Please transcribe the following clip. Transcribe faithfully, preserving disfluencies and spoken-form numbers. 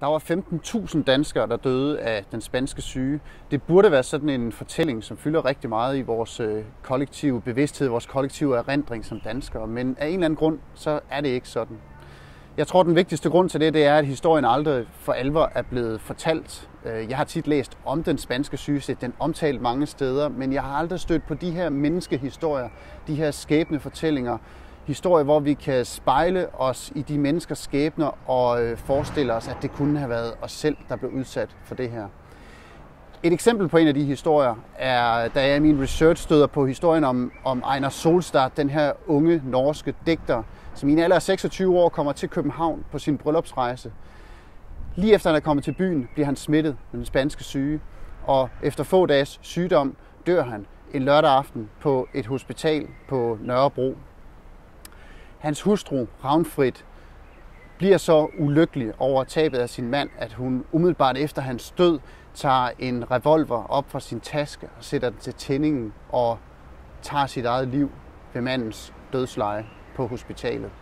Der var femten tusind danskere, der døde af den spanske syge. Det burde være sådan en fortælling, som fylder rigtig meget i vores kollektive bevidsthed, vores kollektive erindring som danskere. Men af en eller anden grund, så er det ikke sådan. Jeg tror, den vigtigste grund til det, det er, at historien aldrig for alvor er blevet fortalt. Jeg har tit læst om den spanske syge, set den omtalt mange steder, men jeg har aldrig stødt på de her menneskehistorier, de her skæbnefortællinger. Historier, hvor vi kan spejle os i de menneskers skæbner og forestille os, at det kunne have været os selv, der blev udsat for det her. Et eksempel på en af de historier er, da jeg i min research støder på historien om, om Einar Solstad, den her unge norske digter, som i en alder af seksogtyve år kommer til København på sin bryllupsrejse. Lige efter han er kommet til byen, bliver han smittet med den spanske syge, og efter få dages sygdom dør han en lørdag aften på et hospital på Nørrebro. Hans hustru, Ravnfrid, bliver så ulykkelig over tabet af sin mand, at hun umiddelbart efter hans død tager en revolver op fra sin taske og sætter den til tændingen og tager sit eget liv ved mandens dødsleje på hospitalet.